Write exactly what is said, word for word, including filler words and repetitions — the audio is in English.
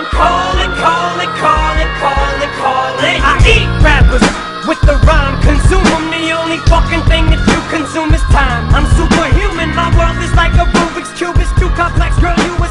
calling, calling, calling, calling, calling. I eat rappers with the rhyme, consume them. The only fucking thing that you consume is time. I'm superhuman, my world is like a Rubik's Cube. It's too complex, girl, you